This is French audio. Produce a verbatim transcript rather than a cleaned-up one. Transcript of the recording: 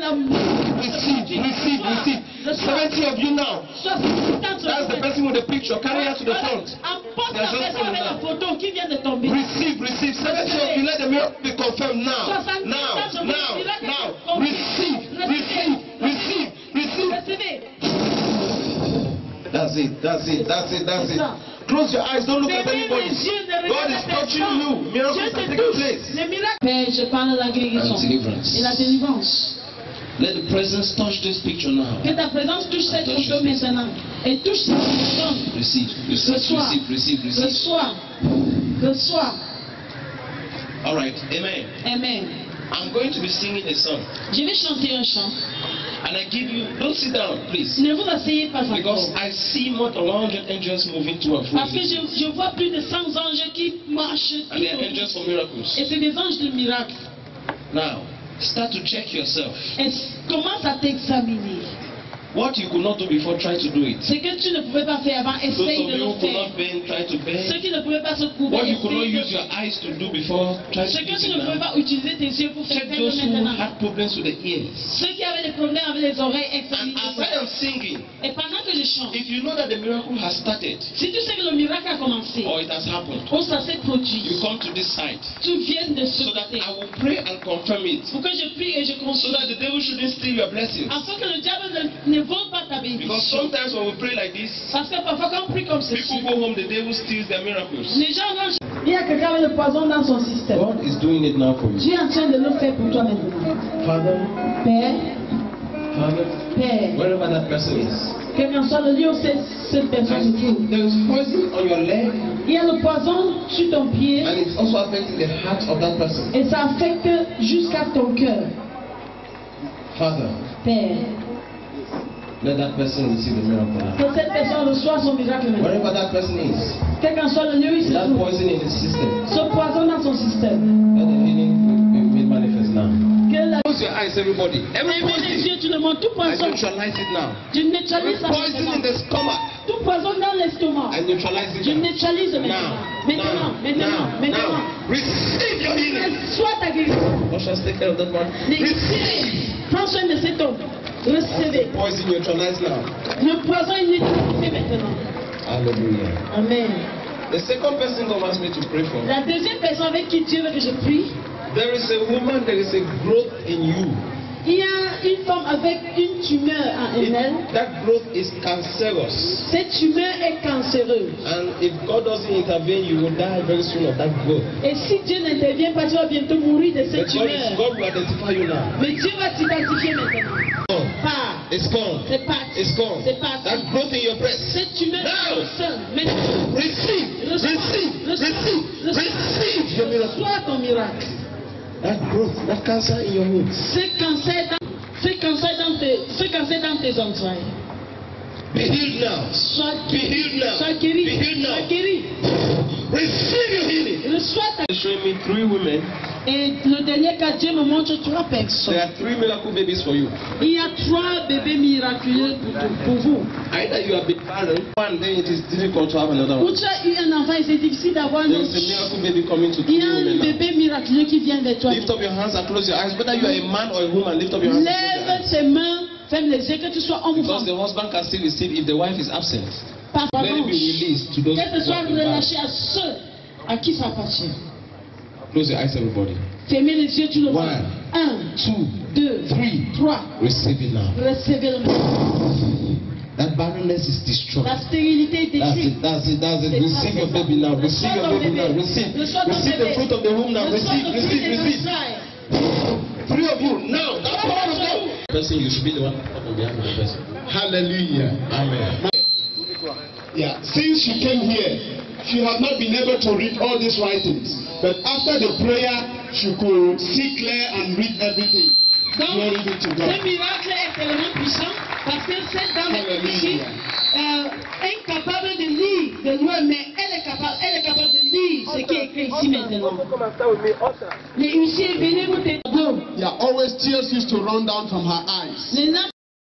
Receive, receive, receive. seventy of you now. That's the person with the picture. Carry her to the front. Receive, receive. seventy of you. Let the miracle be confirmed now. Now, now, now. Receive, receive, receive, receive. That's it, that's it, that's it, that's it. Close your eyes, don't look at anybody. God is touching you. Miracles are taking place. Père, je parle de la guérison et la délivrance. Let the presence touch this picture now. Que ta présence touche cette photo maintenant. Et touche cette personne. Receive, receive, receive, receive, receive. Reçois, reçois. All right, amen. Amen. I'm going to be singing a song. Je vais chanter un chant. And I give you, don't sit down, please. Ne vous asseyez pas encore. Because I see more than one hundred angels moving to and fro. Parce que je, je vois plus de cent anges qui marchent. And they are angels for miracles. Et c'est des anges de miracles. Now, start to check yourself. Et commence à t'examiner. What you could not do before, try to do it. Ce que tu ne pouvais pas faire avant, essaye de le faire. Ceux qui ne pouvaient pas se couvrir, what you could not use your eyes to do before, try to do it. Ce que tu ne pouvais pas utiliser tes yeux pour faire. Check those who had problems with the ears. Ceux qui avaient des problèmes avec les oreilles, examine. And as I am singing, et pendant que je chante, if you know that the miracle has started, si tu sais que le miracle a commencé, or it has happened, ou ça s'est produit, you come to this side. Tu viens de ce so that I will pray and confirm it. Pour que je prie et je confirme. So that the devil shouldn't steal your blessings. Afin que le diable ne, ne vole pas ta bénédiction. Because sometimes when we pray like this, parce que parfois quand on prie comme ceci, people go home, the devil steals their miracles. Les gens vont. Il y a quelqu'un avec le poison dans son système. God is doing it now for you. Dieu est en train de le faire pour toi maintenant. Father, Père, Father, Père, wherever that person is, quel qu'en soit le lieu où cette personne se trouve, there is poison on your leg. Il y a le poison sur ton pied. And it's also affecting the heart of that person. Et ça affecte jusqu'à ton cœur. Father, Père, let that person receive the miracle. Que cette personne reçoit son miracle maintenant. Wherever that person is, quel qu'en soit le lieu où il se that trouve, poison in his system, ce poison dans son système, let the healing be made manifest now. Que la... Close your eyes, everybody. Fermez les yeux, tout le monde, tout I poison. neutralize it now. Je neutralise ça Poison in maintenant. the stomach. Tout poison dans l'estomac. I neutralize it Je now. neutralise maintenant. Now, Maintenant, now, maintenant, now, maintenant. now. Receive your healing. Sois ta guérison. Ushers, take care of that one. Receive. Prends soin de cet homme. Recevez. Poison neutralized now. Le poison est neutralisé maintenant. Hallelujah. Amen. The second person God wants me to pray for. La deuxième personne avec qui Dieu veut que je prie. There is a woman, there is a growth in you. Il y a une femme avec une tumeur en elle. That growth is cancerous. Cette tumeur est cancéreuse. And if God doesn't intervene, you will die very soon of that growth. Et si Dieu n'intervient pas, tu vas bientôt mourir de cette But God, is, tumeur. God will identify you now. Mais Dieu va t'identifier maintenant. Oh, Pas. it's gone. C'est parti. It's gone. C'est parti. That growth in your breast. Cette tumeur Now. est seule. Maintenant. Receive, receive, receive, receive your miracle. Reçois ton miracle. That growth, that cancer in your womb. Ce cancer dans, ce cancer dans tes, ce cancer dans tes entrailles. Be healed now. Sois Be healed now. Sois guéri. Be healed now. Sois guéri. Receive your healing. Reçois ta... He's showing me three women. Et le dernier cas, Dieu me montre trois personnes. There are three miracle babies for you. Il y a trois bébés miraculeux pour, pour vous. Either you have been barren, one then it is difficult to have another Ou one. tu as eu un enfant et c'est difficile d'avoir un There autre. is a miracle baby coming to Il y three a un women now. bébé miraculeux qui vient de toi. Lift up your hands and close your eyes. Whether you are a man or a woman, lift up your hands and close your Lève eyes. tes mains, ferme les yeux, que tu sois homme ou Because femme. the husband can still receive if the wife is absent. Par Let it be released to those que ce who soit have been barren. relâché à ceux à qui ça appartient. Close your eyes, everybody. Fermez les yeux, tout le monde. One, Un, two, deux, three. trois. Receive it now. Recevez le message. That barrenness is destroyed. La stérilité est That's détruite. it, that's it, that's it. Receive your baby now. Receive your baby now. Receive. Receive the fruit of the womb now. Receive, receive, receive. Three of you now. That power of God. Person, you should be the one on behalf of the person. Hallelujah. Amen. Yeah. Since she came here, she had not been able to read all these writings. But after the prayer, she could see clear and read everything. Glory be to Ce God. miracle est tellement puissant parce que cette dame est ici, euh, incapable de lire de loin, mais elle est capable, elle est capable de lire ce qui est écrit ici maintenant. Les huissiers, venez vous témoigner. Yeah, always tears used to run down from her eyes. Les larmes